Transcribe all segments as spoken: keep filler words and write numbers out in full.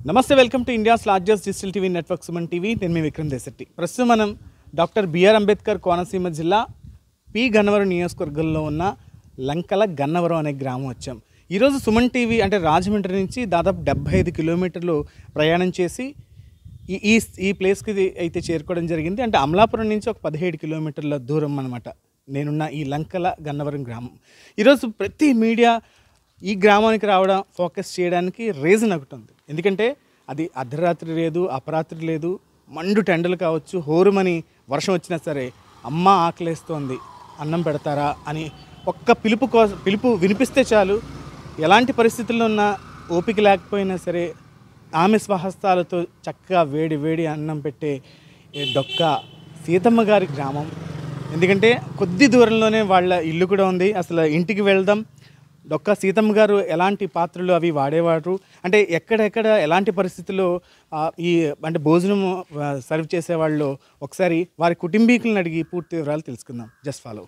నమస్తే, welcome to India's largest digital TV network Suman TV. నేను మీ విక్రమ్ దేశెట్టి. ప్రస్తుతం మనం డాక్టర్ బిఆర్ అంబేద్కర్ కోనసీమ జిల్లా పి గన్నవరం నియోజకవర్గంలో ఉన్న లంకల గన్నవరం అనే గ్రామం వచ్చాం. ఈరోజు సుమన్ టీవీ అంటే రాజమండ్రి నుంచి దాదాపు డెబ్బై ఐదు కిలోమీటర్లు ప్రయాణం చేసి ఈ ఈ ఈ ప్లేస్కి అయితే చేరుకోవడం జరిగింది. అంటే అమలాపురం నుంచి ఒక పదిహేడు కిలోమీటర్ల దూరం అన్నమాట నేనున్న ఈ లంకల గన్నవరం గ్రామం. ఈరోజు ప్రతి మీడియా ఈ గ్రామానికి రావడం ఫోకస్ చేయడానికి రీజన్ ఒకటి ఉంది. ఎందుకంటే అది అర్ధరాత్రి లేదు, అపరాత్రి లేదు, మండు టెండలు కావచ్చు, హోరుమని వర్షం వచ్చినా సరే అమ్మ ఆకలేస్తోంది అన్నం పెడతారా అని ఒక్క పిలుపు కోసం పిలుపు వినిపిస్తే చాలు, ఎలాంటి పరిస్థితుల్లో ఉన్నా ఓపిక లేకపోయినా సరే ఆమె స్వహస్తాలతో చక్కగా వేడి వేడి అన్నం పెట్టే డొక్క సీతమ్మ గారి గ్రామం. ఎందుకంటే కొద్ది దూరంలోనే వాళ్ళ ఇల్లు కూడా ఉంది. అసలు ఇంటికి వెళ్దాం, డొక్క సీతమ్మ గారు ఎలాంటి పాత్రలు అవి వాడేవారు, అంటే ఎక్కడెక్కడ ఎలాంటి పరిస్థితుల్లో ఈ అంటే భోజనం సర్వ్ చేసేవాళ్ళు ఒకసారి వారి కుటుంబీకులను అడిగి పూర్తి వివరాలు తెలుసుకుందాం. Just follow.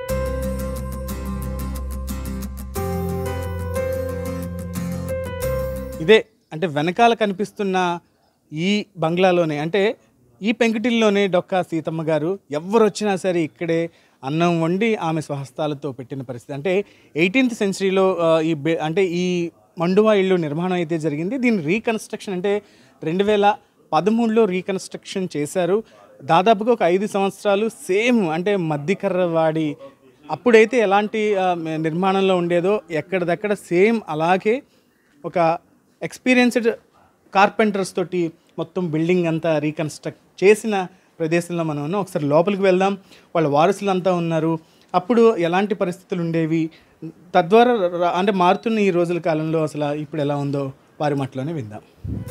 ఇదే అంటే వెనకాల కనిపిస్తున్న ఈ బంగ్లాలోనే అంటే ఈ పెంకుటిల్లోనే డొక్క సీతమ్మ గారు ఎవరు వచ్చినా సరే ఇక్కడే అన్నం వండి ఆమె స్వహస్తాలతో పెట్టిన పరిస్థితి. అంటే ఎయిటీన్త్ సెంచరీలో ఈ బే అంటే ఈ మండువా ఇల్లు నిర్మాణం అయితే జరిగింది. దీని రీకన్స్ట్రక్షన్ అంటే రెండు వేల పదమూడులో రీకన్స్ట్రక్షన్ చేశారు. దాదాపుగా ఒక ఐదు సంవత్సరాలు సేమ్ అంటే మద్దికర్ర వాడి అప్పుడైతే ఎలాంటి నిర్మాణంలో ఉండేదో ఎక్కడిదక్కడ సేమ్ అలాగే ఒక ఎక్స్పీరియన్స్డ్ కార్పెంటర్స్ తోటి మొత్తం బిల్డింగ్ అంతా రీకన్స్ట్రక్ట్ చేసిన ప్రదేశంలో మనం ఉన్నాం. ఒకసారి లోపలికి వెళ్దాం. వాళ్ళ వారసులు అంతా ఉన్నారు. అప్పుడు ఎలాంటి పరిస్థితులు ఉండేవి, తద్వారా అంటే మారుతున్న ఈ రోజుల కాలంలో అసలు ఇప్పుడు ఎలా ఉందో వారి మాటలోనే విందాం.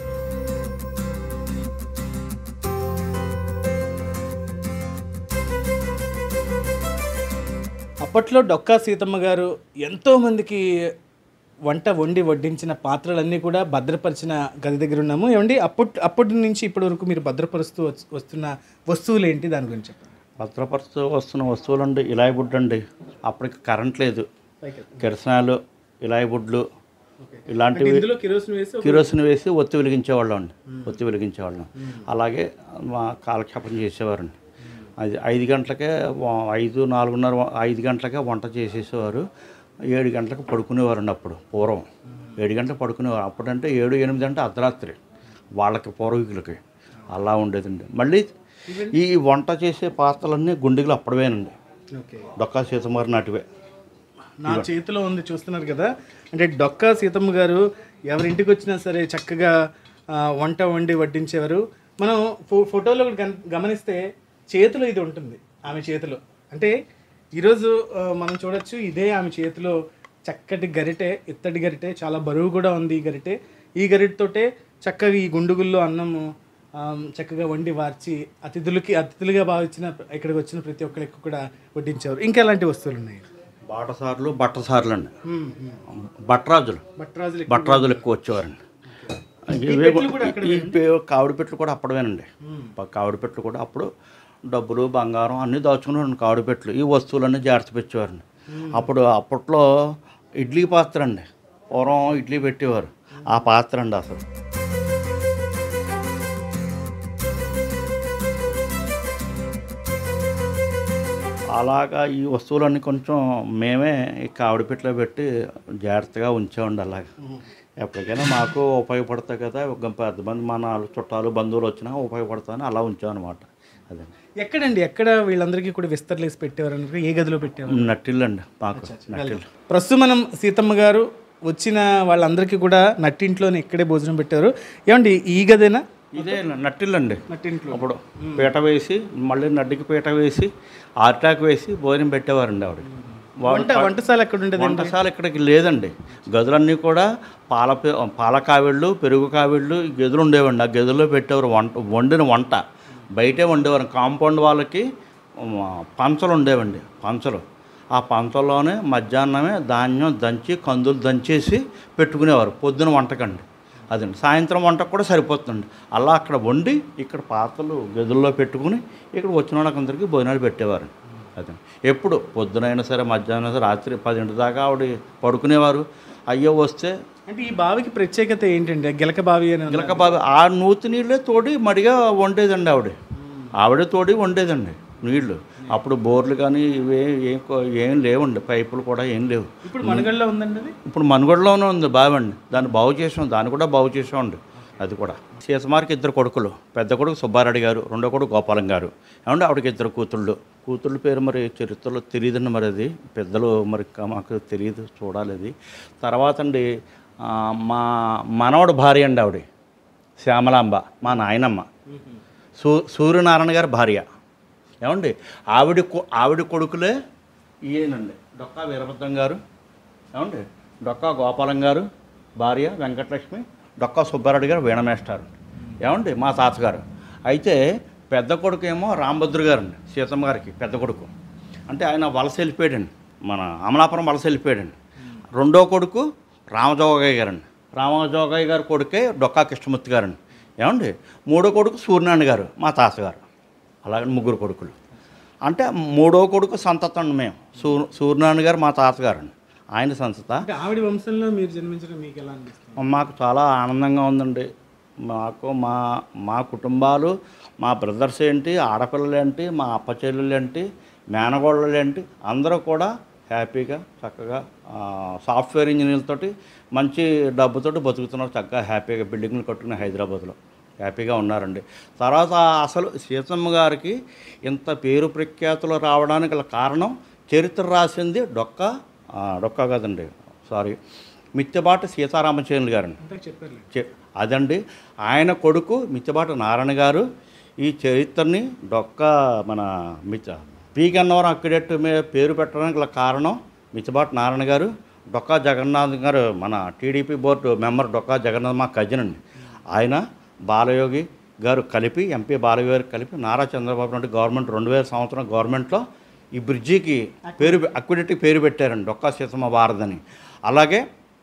అప్పట్లో డొక్కా సీతమ్మ గారు ఎంతోమందికి వంట వండి వడ్డించిన పాత్రలన్నీ కూడా భద్రపరిచిన గది దగ్గర ఉన్నాము. ఏమండి, అప్పటి అప్పటి నుంచి ఇప్పటి వరకు మీరు భద్రపరుస్తూ వస్తున్న వస్తువులు ఏంటి, దాని గురించి చెప్పండి. భద్రపరుస్తూ వస్తున్న వస్తువులు అండి ఇలాయి బుడ్డు అండి. అప్పటికి కరెంట్ లేదు, కిరసనాలు, ఇలాయి బుడ్లు ఇలాంటివి కిరోసిన్ వేసి ఒత్తి వెలిగించేవాళ్ళం అండి. ఒత్తి వెలిగించేవాళ్ళం. అలాగే మా కాలక్షేపం చేసేవారండి. అది ఐదు గంటలకే ఐదు నాలుగున్నర ఐదు గంటలకే వంట చేసేసేవారు. ఏడు గంటలకు పడుకునేవారండి. అప్పుడు పూర్వం ఏడు గంటలకు పడుకునేవారు. అప్పుడంటే ఏడు ఎనిమిది అంటే అర్ధరాత్రి వాళ్ళకి పూర్వీకులకి అలా ఉండేదండి. మళ్ళీ ఈ వంట చేసే పాత్రలన్నీ గుండెలు అప్పడవేనండి. డొక్కా సీతమ్మ గారు నాటివే నా చేతిలో ఉంది, చూస్తున్నారు కదా. అంటే డొక్కా సీతమ్మ గారు ఎవరింటికి వచ్చినా సరే చక్కగా వంట వండి వడ్డించేవారు. మనం ఫో ఫోటోలో గమనిస్తే చేతిలో ఇది ఉంటుంది ఆమె చేతిలో. అంటే ఈరోజు మనం చూడొచ్చు, ఇదే ఆమె చేతిలో చక్కటి గరిటె, ఇత్తడి గరిటె, చాలా బరువు కూడా ఉంది ఈ గరిటె. ఈ గరిటెతోటే చక్కగా ఈ గుండుగుల్లో అన్నము చక్కగా వండి వార్చి అతిథులకి అతిథులుగా భావించిన ఇక్కడికి వచ్చిన ప్రతి ఒక్కరికి కూడా వడ్డించేవారు. ఇంకా ఎలాంటి వస్తువులు ఉన్నాయి? బాటసార్లు, బట్టసార్లు అండి. బట్టరాజులు బట్టరాజులు బట్టరాజులు ఎక్కువ వచ్చేవారండి. కావిడి పెట్లు కూడా అప్పడమేనండి. కావిడి పెట్లు కూడా అప్పుడు డబ్బులు, బంగారం అన్నీ దాచుకుని కావిడి పెట్లు ఈ వస్తువులన్నీ జాగ్రత్త పెట్టేవారండి. అప్పుడు అప్పట్లో ఇడ్లీ పాత్ర అండి. పూర్వం ఇడ్లీ పెట్టేవారు. ఆ పాత్ర అండి అసలు. అలాగా ఈ వస్తువులన్నీ కొంచెం మేమే ఈ కావిడి పెట్లో పెట్టి జాగ్రత్తగా ఉంచామండి. అలాగా ఎప్పటికైనా మాకు ఉపయోగపడతాయి కదా, పెద్ద మంది మన చుట్టాలు బంధువులు వచ్చినా ఉపయోగపడతాయని అలా ఉంచామన్నమాట. అదే. ఎక్కడండి, ఎక్కడ వీళ్ళందరికీ కూడా విస్తరలేసి పెట్టేవారు? ఏ గదిలో పెట్టేవారు? నట్టిల్లు అండి మాకు. నట్టిల్లు. ప్రస్తుతం మనం సీతమ్మ గారు వచ్చిన వాళ్ళందరికీ కూడా నట్టింట్లోనే ఇక్కడే భోజనం పెట్టారు. ఏమండి, ఈ గదేనా? ఇదే నట్టిల్లు అండి. నట్టింట్లో అప్పుడు పీట వేసి మళ్ళీ నడ్డికి పీట వేసి ఆర్టాక్ వేసి భోజనం పెట్టేవారండి ఆవిడ. వంట వంటశాల ఎక్కడ ఉండేది? వంటశాల ఇక్కడికి లేదండి. గదులన్నీ కూడా పాల పాల కావిళ్ళు, పెరుగు కావిళ్ళు గదులు ఉండేవండి. ఆ గదుల్లో పెట్టేవారు వంట, వండిన వంట బయటే వండేవారు. కాంపౌండ్ వాళ్ళకి పంచలు ఉండేవండి. పంచలు ఆ పంచల్లోనే మధ్యాహ్నమే ధాన్యం దంచి కందులు దంచేసి పెట్టుకునేవారు పొద్దున వంటకండి. అదండి సాయంత్రం వంటకు కూడా సరిపోతుందండి. అలా అక్కడ వండి ఇక్కడ పాత్రలు గదుల్లో పెట్టుకుని ఇక్కడ వచ్చిన వాళ్ళకందరికీ భోజనాలు పెట్టేవారు. అదే ఎప్పుడు పొద్దునైనా సరే మధ్యాహ్నం సరే రాత్రి పదింటి దాకా ఆవిడ పడుకునేవారు. అయ్యో వస్తే అంటే ఈ బావికి ప్రత్యేకత ఏంటండి? గిలక బావి అని గిలక బావి ఆ నూతి నీళ్ళే తోడి మడిగా వండేదండి ఆవిడ. ఆవిడ తోడి వండేదండి నీళ్లు. అప్పుడు బోర్లు కానీ ఇవే ఏం ఏం లేవండి, పైపులు కూడా ఏం లేవు. ఇప్పుడు మనుగడలో ఉందండి అది? ఇప్పుడు మనుగడలోనే ఉంది బావి అండి. దాన్ని బాగు చేసాం, దాన్ని కూడా బాగు చేసామండి. అది కూడా సీతమారికి ఇద్దరు కొడుకులు, పెద్ద కొడుకు సుబ్బారెడ్డి గారు, రెండో కొడుకు గోపాలం గారు. ఏమంటే ఆవిడకి ఇద్దరు కూతుళ్ళు. కూతుళ్ళ పేరు మరి చరిత్రలో తెలియదండి, మరి అది పెద్దలు మరి మాకు తెలియదు, చూడాలి అది. తర్వాత అండి మా మనవడు భార్య అండి ఆవిడ శ్యామలాంబ, మా నాయనమ్మ సూ సూర్యనారాయణ గారి భార్య. ఏమండి ఆవిడ ఆవిడ కొడుకులే ఈయనండి డొక్కా వీరభద్రం గారు, ఏమండి డొక్కా గోపాలం గారు భార్య వెంకటలక్ష్మి, డొక్కా సుబ్బారెడ్డి గారు వీణమేస్తారు. ఏమండి మా తాతగారు. అయితే పెద్ద కొడుకు ఏమో రాంభద్రు గారండి, సీతమ్మ గారికి పెద్ద కొడుకు. అంటే ఆయన వలస వెళ్ళిపోయాడండి, మన అమలాపురం వలస వెళ్ళిపోయాడండి. రెండో కొడుకు రామజోగయ్య గారండి, రామజోగయ్య గారు కొడుకే డొక్కా కృష్ణమూర్తి గారండి. ఏమండి మూడో కొడుకు సూర్యనారాయణ గారు మా తాతగారు. అలాగే ముగ్గురు కొడుకులు. అంటే మూడో కొడుకు సంతతం మేము. సూ సూర్యనారాయణ గారు మా తాతగారు అండి, ఆయన సంతత. ఆవిడ వంశంలో మీరు జన్మించడం మీకు ఎలా అనిపిస్తుంది? మాకు చాలా ఆనందంగా ఉందండి. మాకు మా మా కుటుంబాలు, మా బ్రదర్స్ ఏంటి, ఆడపిల్లలు ఏంటి, మా అప్పచెల్లెలు ఏంటి, మేనగోళ్ళు ఏంటి, అందరూ కూడా హ్యాపీగా చక్కగా సాఫ్ట్వేర్ ఇంజనీర్లతోటి మంచి డబ్బుతోటి బతుకుతున్నారు. చక్కగా హ్యాపీగా బిల్డింగ్లు కట్టుకుని హైదరాబాద్లో హ్యాపీగా ఉన్నారండి. తర్వాత అసలు సీతమ్మ గారికి ఇంత పేరు ప్రఖ్యాతులు రావడానికి గల కారణం చరిత్ర రాసింది డొక్కా డొక్కా కాదండి సారీ మిత్తిబాటి సీతారామచంద్రులు గారండి. అదండి ఆయన కొడుకు మిత్తిబాటి నారాయణ గారు ఈ చరిత్రని డొక్కా మన మిత్త పి గన్నవరం అక్కిడెట్టు మీద పేరు పెట్టడానికి గల కారణం మిత్తిబాటి నారాయణ గారు, డొక్కా జగన్నాథ్ గారు మన TDP board member Dokka Jagannath మా కజిన్ అండి. ఆయన బాలయోగి గారు కలిపి, ఎంపీ బాలయోగి గారు కలిపి నారా చంద్రబాబు నాయుడు గవర్నమెంట్ రెండు వేల సంవత్సరం గవర్నమెంట్లో ఈ బ్రిడ్జికి పేరు అక్విడెట్కి పేరు పెట్టారండి డొక్కా సీతమ్మ భారత్. అలాగే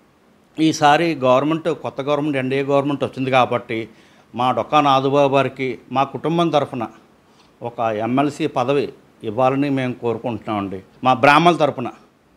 ఈసారి గవర్నమెంట్ కొత్త గవర్నమెంట్ ఎన్డీఏ గవర్నమెంట్ వచ్చింది కాబట్టి మా డొక్కా నాదుబాబు గారికి మా కుటుంబం తరఫున ఒక ఎమ్మెల్సీ పదవి ఇవ్వాలని మేము కోరుకుంటున్నామండి. మా బ్రాహ్మణుల తరఫున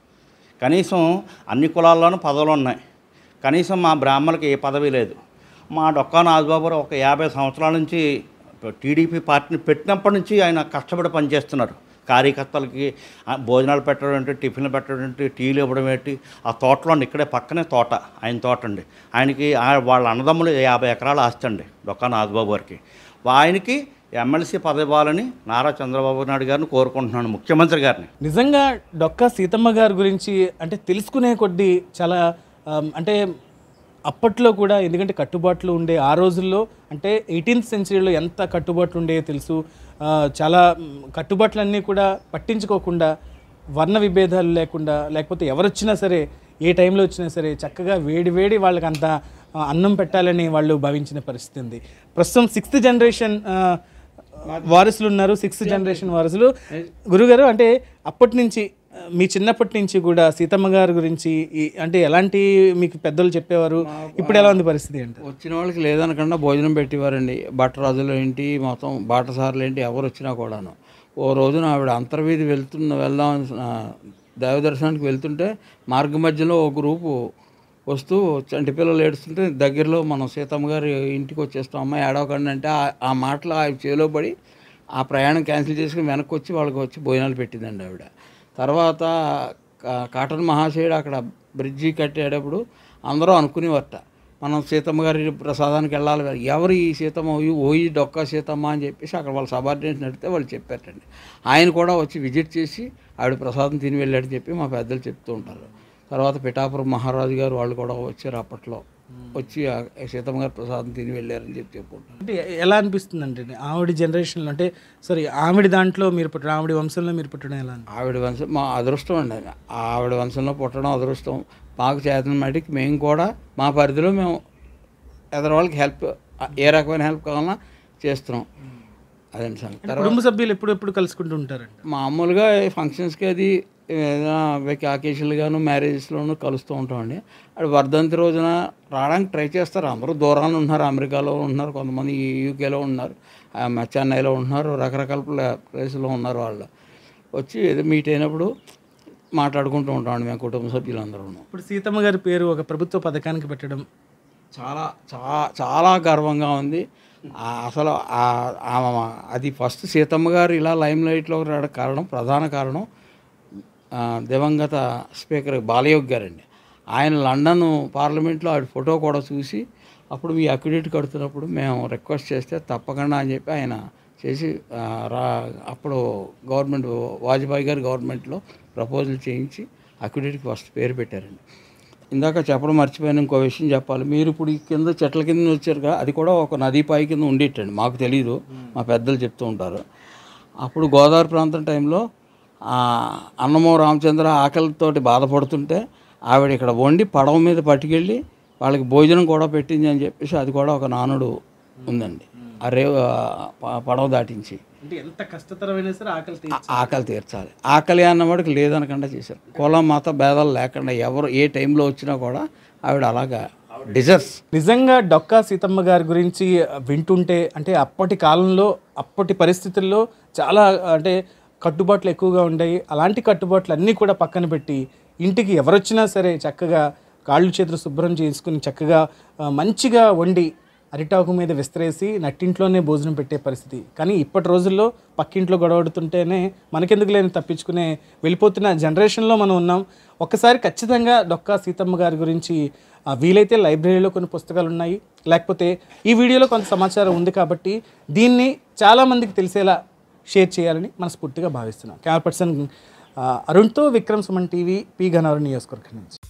కనీసం అన్ని కులాల్లోనూ పదవులు ఉన్నాయి, కనీసం మా బ్రాహ్మణులకి ఏ పదవి లేదు. మా డొక్కా నాదుబాబు గారు ఒక యాభై సంవత్సరాల నుంచి టీడీపీ పార్టీని పెట్టినప్పటి నుంచి ఆయన కష్టపడి పనిచేస్తున్నారు. కార్యకర్తలకి భోజనాలు పెట్టడం ఏంటి, టిఫిన్లు పెట్టడం ఏంటి, టీలు ఇవ్వడం ఏంటి. ఆ తోటలో ఇక్కడే పక్కనే తోట ఆయన తోట అండి. ఆయనకి వాళ్ళ అన్నదమ్ములు యాభై ఎకరాల ఆస్తి అండి డొక్కా నాదుబాబు గారికి. ఆయనకి ఎమ్మెల్సీ పదవి ఇవ్వాలని నారా చంద్రబాబు నాయుడు గారిని కోరుకుంటున్నాను, ముఖ్యమంత్రి గారిని. నిజంగా డొక్కా సీతమ్మ గారి గురించి అంటే తెలుసుకునే కొద్దీ చాలా అంటే అప్పట్లో కూడా, ఎందుకంటే కట్టుబాట్లు ఉండే ఆ రోజుల్లో, అంటే ఎయిటీన్త్ సెంచరీలో ఎంత కట్టుబాట్లు ఉండేవో తెలుసు. చాలా కట్టుబాట్లన్నీ కూడా పట్టించుకోకుండా, వర్ణ విభేదాలు లేకుండా, లేకపోతే ఎవరు వచ్చినా సరే ఏ టైంలో వచ్చినా సరే చక్కగా వేడి వేడి వాళ్ళకి అంత అన్నం పెట్టాలని వాళ్ళు భావించిన పరిస్థితి ఉంది. ప్రస్తుతం సిక్స్త్ జనరేషన్ వారసులు ఉన్నారు, సిక్స్త్ జనరేషన్ వారసులు. గురుగారు, అంటే అప్పటి నుంచి మీ చిన్నప్పటి నుంచి కూడా సీతమ్మ గారి గురించి అంటే ఎలాంటి మీకు పెద్దలు చెప్పేవారు, ఇప్పుడు ఎలా ఉంది పరిస్థితి? అంటే వచ్చిన వాళ్ళకి లేదనకుండా భోజనం పెట్టేవారండి. భట్టరాజులు ఏంటి, మొత్తం బాటసార్లు ఏంటి, ఎవరు వచ్చినా కూడాను. ఓ రోజున ఆవిడ అంతర్వీధి వెళ్తున్న వెళ్దాం దైవ దర్శనానికి వెళ్తుంటే మార్గ మధ్యలో ఒక గ్రూపు వస్తూ చంటి పిల్లలు ఏడుస్తుంటే దగ్గరలో మనం సీతమ్మ గారి ఇంటికి వచ్చేస్తాం, అమ్మాయి ఏడవకండి అంటే ఆ మాటలు ఆ చేలో పడి ఆ ప్రయాణం క్యాన్సిల్ చేసుకుని వెనక్కి వచ్చి వాళ్ళకి వచ్చి భోజనాలు పెట్టిందండి ఆవిడ. తర్వాత కాటన్ మహాశయుడు అక్కడ బ్రిడ్జి కట్టేటప్పుడు అందరూ అనుకునేవారట, మనం సీతమ్మ గారి ప్రసాదానికి వెళ్ళాలి. ఎవరు ఈ సీతమ్మ, ఓయి డొక్కా సీతమ్మ అని చెప్పేసి అక్కడ వాళ్ళ సబార్డినేట్స్ అడిగితే వాళ్ళు చెప్పారటండి. ఆయన కూడా వచ్చి విజిట్ చేసి ఆవిడ ప్రసాదం తిని వెళ్ళాడని చెప్పి మా పెద్దలు చెప్తూ ఉంటారు. తర్వాత పిఠాపురం మహారాజు గారు వాళ్ళు కూడా వచ్చారు అప్పట్లో, వచ్చి సీతమ్మ గారు ప్రసాదం తిని వెళ్ళారని చెప్పి చెప్పుకుంటారు. అంటే ఎలా అనిపిస్తుంది అంటే ఆవిడ జనరేషన్లో, అంటే సారీ ఆవిడ దాంట్లో మీరు పుట్టడం, ఆవిడ వంశంలో మీరు పుట్టడం ఎలా? ఆవిడ వంశం మా అదృష్టం అండి. ఆవిడ వంశంలో పుట్టడం అదృష్టం. మాకు చేతన మటుకి మేము కూడా మా పరిధిలో మేము ఎదరవాళ్ళకి హెల్ప్, ఏ రకమైన హెల్ప్ కావాలన్నా చేస్తున్నాం. అదండి సార్. కుటుంబ సభ్యులు ఎప్పుడు ఎప్పుడు కలుసుకుంటూ ఉంటారండి? మామూలుగా ఫంక్షన్స్కి అది ఏదైనా అకేషన్లుగాను మ్యారేజెస్లోనూ కలుస్తూ ఉంటామండి. అది వర్ధంతి రోజున రావడానికి ట్రై చేస్తారు. అందరూ దూరాలు ఉంటున్నారు, అమెరికాలో ఉంటున్నారు, కొంతమంది యూకేలో ఉన్నారు, చెన్నైలో ఉంటున్నారు, రకరకాల ప్లేస్లో ఉన్నారు. వాళ్ళు వచ్చి ఏదో మీట్ అయినప్పుడు మాట్లాడుకుంటూ ఉంటామండి మేము కుటుంబ సభ్యులందరూ. ఇప్పుడు సీతమ్మ గారి పేరు ఒక ప్రభుత్వ పథకానికి పెట్టడం చాలా చా చాలా గర్వంగా ఉంది. ఆ అసలు ఆ- ఆ- అది ఫస్ట్ సీతమ్మ గారు ఇలా లైమ్ లైట్లోకి రావడానికి కారణం, ప్రధాన కారణం ఆ, దివంగత స్పీకర్ బాలయోగి గారండి. ఆయన లండన్ పార్లమెంట్లో ఆవిడ ఫోటో కూడా చూసి అప్పుడు మీ అక్విడేట్ కడుతున్నప్పుడు మేము రిక్వెస్ట్ చేస్తే తప్పకుండా అని చెప్పి ఆయన చేసి ఆ, రా అప్పుడు గవర్నమెంట్ వాజ్పేయి గారి గవర్నమెంట్లో ప్రపోజల్ చేయించి అక్విడేట్కి ఫస్ట్ పేరు పెట్టారండి. ఇందాక చెప్పడం మర్చిపోయాను, ఇంకో విషయం చెప్పాలి. మీరు ఇప్పుడు ఈ కింద చెట్ల కింద వచ్చారుగా, అది కూడా ఒక నదీ పై కింద ఉండేటండి, మాకు తెలీదు, మా పెద్దలు చెప్తూ ఉంటారు. అప్పుడు గోదావరి ప్రాంతం టైంలో అన్నమో రామచంద్ర ఆకలితోటి బాధపడుతుంటే ఆవిడ ఇక్కడ వండి పడవ మీద పట్టుకెళ్ళి వాళ్ళకి భోజనం కూడా పెట్టింది అని చెప్పేసి అది కూడా ఒక నానుడు ఉందండి. ఆ రే ప- పడవ దాటించి అంటే ఎంత కష్టతరమైన సరే ఆకలి ఆ- ఆకలి తీర్చాలి. ఆకలి అన్నవాడికి లేదనకుండా చేశారు. కులం మత భేదాలు లేకుండా ఎవరు ఏ టైంలో వచ్చినా కూడా ఆవిడ అలాగా డిజర్స్. నిజంగా డొక్కా సీతమ్మ గారి గురించి వింటుంటే అంటే అప్పటి కాలంలో అప్పటి పరిస్థితుల్లో చాలా అంటే కట్టుబాట్లు ఎక్కువగా ఉండేవి. అలాంటి కట్టుబాట్లు అన్నీ కూడా పక్కన పెట్టి ఇంటికి ఎవరొచ్చినా సరే చక్కగా కాళ్ళు చేతులు శుభ్రం చేసుకుని చక్కగా ఆ, మంచిగా వండి అరిటాకు మీద విస్తరేసి నట్టింట్లోనే భోజనం పెట్టే పరిస్థితి. కానీ ఇప్పటి రోజుల్లో పక్కింట్లో గొడవడుతుంటేనే మనకెందుకు లేని తప్పించుకునే వెళ్ళిపోతున్న జనరేషన్లో మనం ఉన్నాం. ఒక్కసారి ఖచ్చితంగా డొక్కా సీతమ్మ గారి గురించి ఆ, వీలైతే లైబ్రరీలో కొన్ని పుస్తకాలు ఉన్నాయి, లేకపోతే ఈ వీడియోలో కొంత సమాచారం ఉంది కాబట్టి దీన్ని చాలామందికి తెలిసేలా షేర్ చేయాలని మనస్ఫూర్తిగా భావిస్తున్నాం. కెమెరా పర్సన్ ఆ, అరుణ్తో విక్రమ్ సుమన్ టీవీ, పి గన్నవరం నియోజకవర్గం నుంచి.